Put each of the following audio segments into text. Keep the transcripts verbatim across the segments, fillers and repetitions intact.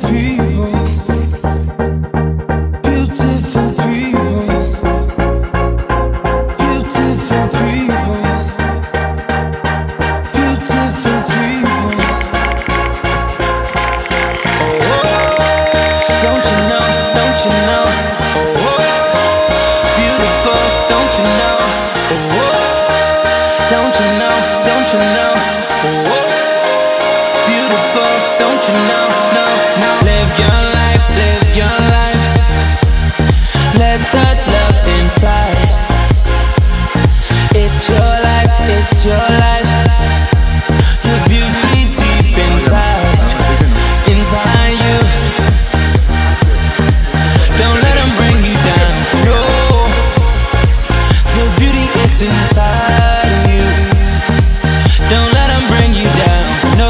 people, beautiful people, beautiful people, beautiful people. Oh, don't you know, don't you know? Oh, beautiful, don't you know? Oh, don't you know, don't you know? Oh, beautiful, don't you know? No, no. Live your life, live your life. Let that love inside. It's your life, it's your life. Your beauty's deep inside, inside you. Don't let them bring you down, no. The beauty is inside of you. Don't let them bring you down, no.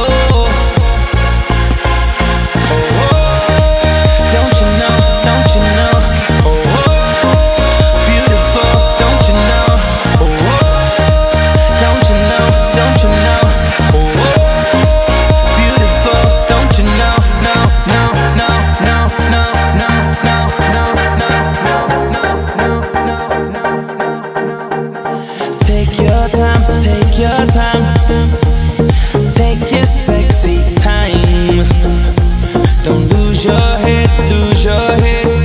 Take your time, take your time, take your sexy time. Don't lose your head, lose your head.